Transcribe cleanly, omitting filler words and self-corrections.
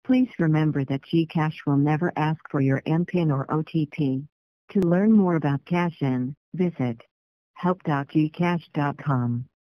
Please remember that GCash will never ask for your MPIN or OTP. To learn more about cash-in, visit help.gcash.com.